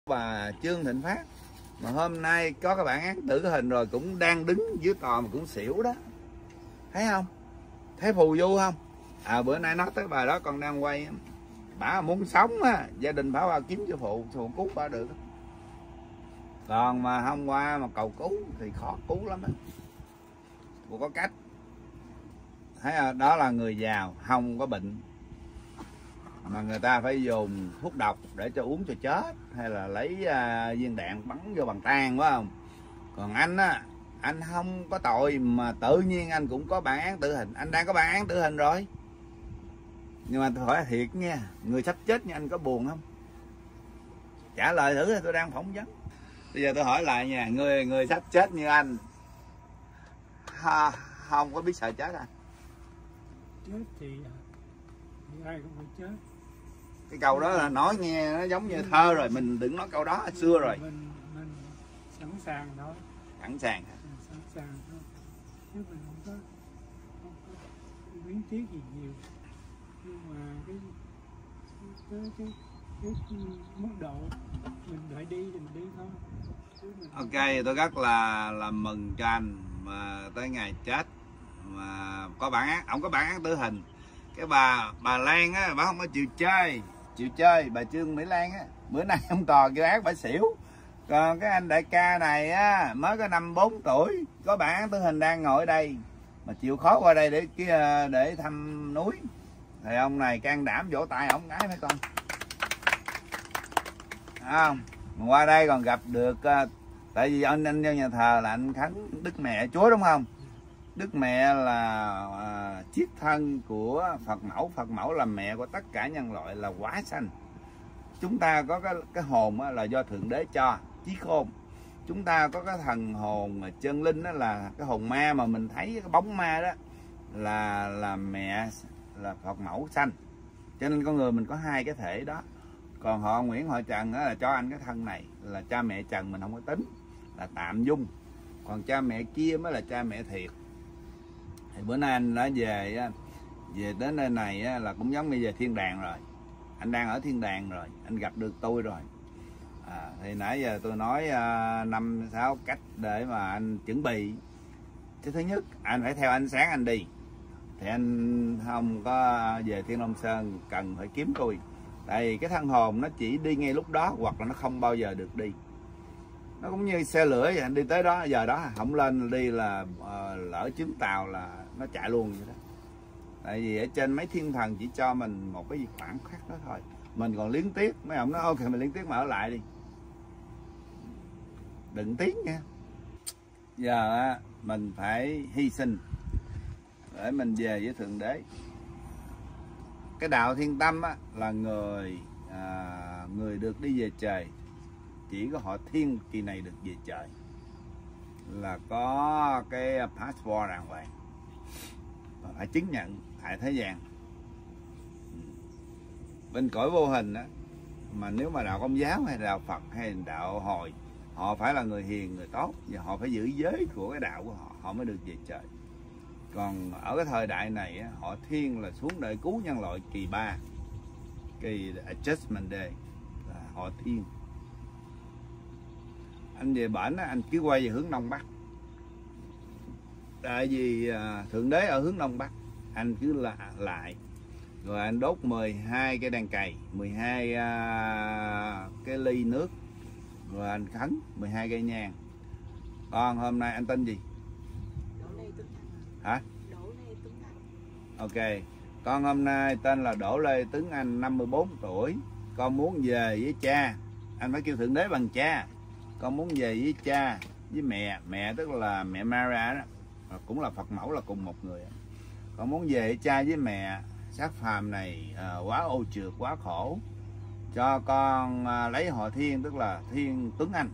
Bà Trương Thịnh Phát mà hôm nay có cái bản án tử hình rồi cũng đang đứng dưới tòa mà cũng xỉu đó, thấy không? Thấy phù du không? Bữa nay nói tới bà đó còn đang quay, bà muốn sống á, gia đình bà kiếm cho phụ cứu bà được, còn mà hôm qua mà cầu cứu thì khó cứu lắm á. Cô có cách, thấy không? Đó là người giàu không có bệnh mà người ta phải dùng thuốc độc để cho uống cho chết, hay là lấy viên đạn bắn vô bằng tan, phải không? Còn anh á, anh không có tội mà tự nhiên anh cũng có bản án tử hình. Anh đang có bản án tử hình rồi, nhưng mà tôi hỏi thiệt nha, người sắp chết như anh có buồn không? Trả lời thử, tôi đang phỏng vấn. Bây giờ tôi hỏi lại nha, người sắp chết như anh không có biết sợ chết à? Chết thì ai cũng phải chết. Cái câu đó là nói nghe nó giống như thơ rồi, mình đừng nói câu đó xưa rồi. Mình sẵn sàng thôi. Sẵn sàng hả? Sẵn sàng thôi, chứ mình không có biến tiếc gì nhiều. Nhưng mà cái mức độ mình phải đi thì mình đi thôi. Ok, tôi rất là mừng cho anh mà tới ngày chết mà có bản án, ông có bản án tử hình. Cái bà Lan á, bà không có chịu chơi, bà Trương Mỹ Lan á, bữa nay ông tòa kêu án bà xỉu. Còn cái anh đại ca này á, mới có 54 tuổi, có bản án tử hình đang ngồi ở đây mà chịu khó qua đây để thăm núi, thì ông này can đảm vỗ tay ông gái mấy con, không? Mà qua đây còn gặp được, tại vì anh vô nhà thờ là anh khấn Đức Mẹ Chúa, đúng không? Đức Mẹ là chiết thân của Phật mẫu. Phật mẫu là mẹ của tất cả nhân loại, là hóa sanh. Chúng ta có cái hồn là do Thượng Đế cho, chí khôn. Chúng ta có cái thần hồn chân linh, đó là cái hồn ma mà mình thấy cái bóng ma đó, là mẹ, là Phật mẫu sanh. Cho nên con người mình có hai cái thể đó. Còn họ Nguyễn họ Trần là cho anh cái thân này, là cha mẹ Trần mình không có tính, là tạm dung. Còn cha mẹ kia mới là cha mẹ thiệt. Thì bữa nay anh đã về đến nơi này là cũng giống như về thiên đàng rồi. Anh đang ở thiên đàng rồi, anh gặp được tôi rồi. Thì nãy giờ tôi nói 5-6 cách để mà anh chuẩn bị. Cái thứ nhất, anh phải theo ánh sáng anh đi, thì anh không có về Thiên Long Sơn cần phải kiếm tôi. Tại vì cái thân hồn nó chỉ đi ngay lúc đó, hoặc là nó không bao giờ được đi. Nó cũng như xe lửa vậy, anh đi tới đó giờ đó không lên đi là lỡ chuyến tàu là nó chạy luôn vậy đó. Tại vì ở trên mấy thiên thần chỉ cho mình một cái gì khoảng khắc đó thôi, mình còn liếng tiếc. Mấy ông nói ok mình liếng tiếc mà ở lại đi, đừng tiếc nha. Giờ mình phải hy sinh để mình về với Thượng Đế. Cái đạo Thiên Tâm là người được đi về trời. Chỉ có họ Thiên kỳ này được về trời, là có cái passport đàng hoàng, phải chứng nhận tại thế gian. Bên cõi vô hình á, mà nếu mà đạo Công giáo hay đạo Phật hay đạo Hồi, họ phải là người hiền, người tốt, và họ phải giữ giới của cái đạo của họ, họ mới được về trời. Còn ở cái thời đại này họ Thiên là xuống để cứu nhân loại kỳ 3, kỳ Adjustment Day, là họ Thiên. Anh về bển anh cứ quay về hướng Đông Bắc, tại vì Thượng Đế ở hướng Đông Bắc. Anh cứ lại rồi anh đốt 12 cái đèn cày, 12 cái ly nước, rồi anh khấn 12 cây nhang. Con hôm nay anh tên gì? Hả? Ok, con hôm nay tên là Đỗ Lê Tuấn Anh, 54 tuổi. Con muốn về với cha. Anh phải kêu Thượng Đế bằng cha. Con muốn về với cha với mẹ tức là mẹ Maria đó, cũng là Phật mẫu, là cùng một người. Con muốn về với cha với mẹ. Xác phàm này quá ô trượt, quá khổ, cho con lấy họ Thiên, tức là Thiên Tuấn Anh.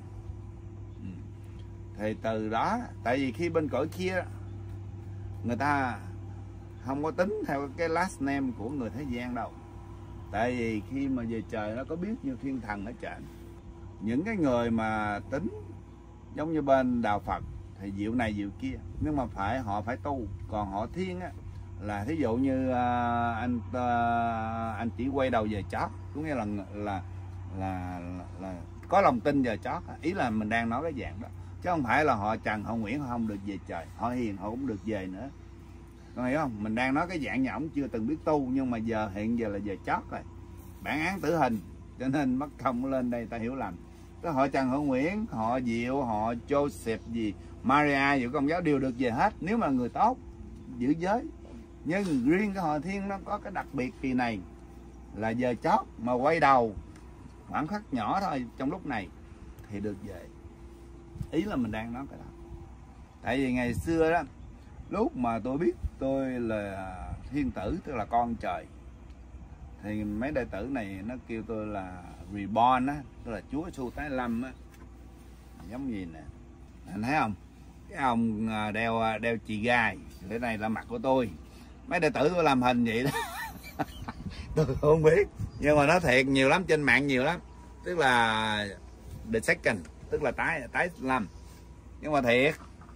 Thì từ đó, tại vì khi bên cõi kia người ta không có tính theo cái last name của người thế gian đâu. Tại vì khi mà về trời nó có biết như thiên thần ở trển. Những cái người mà tính giống như bên đạo Phật thì diệu này diệu kia, nhưng mà họ phải tu. Còn họ Thiên là thí dụ như anh chỉ quay đầu về chót, có nghĩa là có lòng tin giờ chót. Ý là mình đang nói cái dạng đó, chứ không phải là họ Trần họ Nguyễn họ không được về trời, họ Hiền họ cũng được về nữa. Con hiểu không? Mình đang nói cái dạng nhà ổng chưa từng biết tu, nhưng mà hiện giờ là giờ chót rồi, bản án tử hình, cho nên mất công lên đây ta hiểu lầm. Cái họ Trần họ Nguyễn, họ Diệu, họ Joseph gì Maria, Diệu Công giáo đều được về hết nếu mà người tốt giữ giới. Nhưng riêng cái họ Thiên nó có cái đặc biệt kỳ này là giờ chót mà quay đầu khoảng khắc nhỏ thôi trong lúc này thì được về. Ý là mình đang nói cái đó. Tại vì ngày xưa đó, lúc mà tôi biết tôi là thiên tử, tức là con trời, thì mấy đệ tử này nó kêu tôi là reborn á, tức là Chúa Su tái lâm á. Giống gì nè, anh thấy không? Cái ông đeo chì gai, cái này là mặt của tôi. Mấy đệ tử tôi làm hình vậy đó. Tôi không biết, nhưng mà nó thiệt nhiều lắm, trên mạng nhiều lắm. Tức là the second, tức là tái lâm. Nhưng mà thiệt,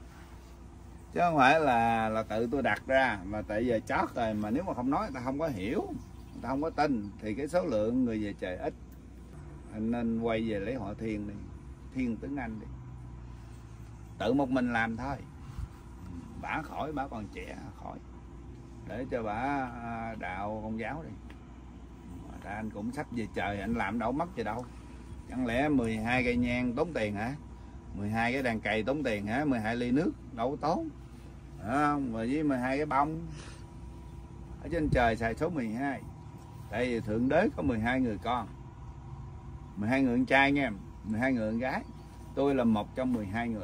chứ không phải là tự tôi đặt ra, mà tại giờ chót rồi, mà nếu mà không nói người ta không có hiểu, người ta không có tin, thì cái số lượng người về trời ít. Anh nên quay về lấy họ Thiên đi, Thiên Tướng Anh đi, tự một mình làm thôi. Bả khỏi, bả còn trẻ khỏi, để cho bả đạo Công giáo đi. Mà anh cũng sắp về trời, anh làm đâu mất gì đâu. Chẳng lẽ 12 cây nhang tốn tiền hả? 12 cái đàn cày tốn tiền hả? 12 ly nước đâu có tốn, không? Và với 12 cái bông ở trên trời xài số 12. Tại vì Thượng Đế có 12 người con, 12 người con trai nha, 12 người con gái. Tôi là một trong 12 người.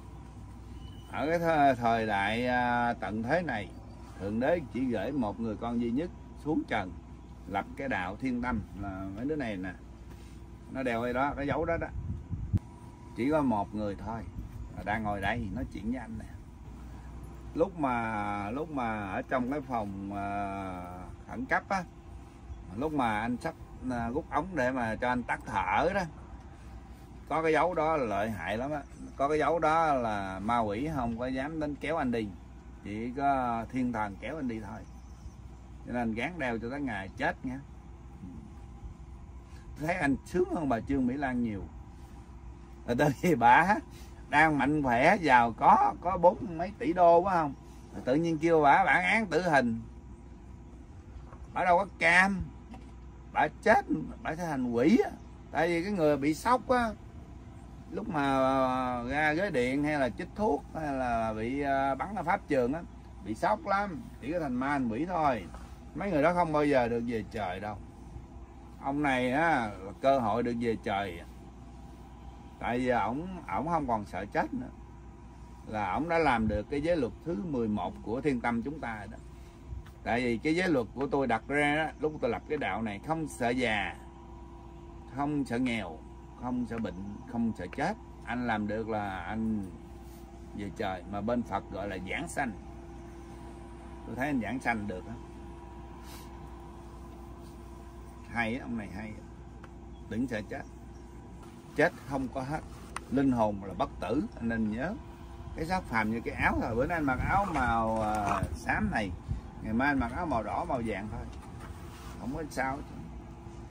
Ở cái thời đại tận thế này, Thượng Đế chỉ gửi một người con duy nhất xuống trần, lập cái đạo Thiên Tâm. Là mấy đứa này nè, nó đeo cái đó, cái dấu đó đó. Chỉ có một người thôi đang ngồi đây nói chuyện với anh nè. Lúc mà ở trong cái phòng khẩn cấp á, lúc mà anh sắp rút ống để mà cho anh tắt thở đó, có cái dấu đó là lợi hại lắm á. Có cái dấu đó là ma quỷ không có dám đến kéo anh đi, chỉ có thiên thần kéo anh đi thôi. Cho nên gán đeo cho tới ngày chết nha. Thấy anh sướng hơn bà Trương Mỹ Lan nhiều. Rồi tới khi bà đang mạnh khỏe giàu có 4 mấy tỷ đô phải không, rồi tự nhiên kêu bà bản án tử hình. Bà đâu có cam, bà chết, bà sẽ thành quỷ á. Tại vì cái người bị sốc á, lúc mà ra ghế điện hay là chích thuốc hay là bị bắn ở pháp trường á, bị sốc lắm, chỉ có thành ma thành quỷ thôi. Mấy người đó không bao giờ được về trời đâu. Ông này á là cơ hội được về trời. Tại vì ổng không còn sợ chết nữa, là ổng đã làm được cái giới luật thứ 11 của Thiên Tâm chúng ta đó. Tại vì cái giới luật của tôi đặt ra đó, lúc tôi lập cái đạo này, không sợ già, không sợ nghèo, không sợ bệnh, không sợ chết. Anh làm được là anh về trời. Mà bên Phật gọi là giảng sanh. Tôi thấy anh giảng sanh được đó. Hay, ông này hay. Đừng sợ chết, chết không có hết, linh hồn là bất tử. Anh nên nhớ cái xác phàm như cái áo thôi. Bữa nay anh mặc áo màu xám này, ngày mai anh mặc áo màu đỏ màu vàng thôi, không có sao.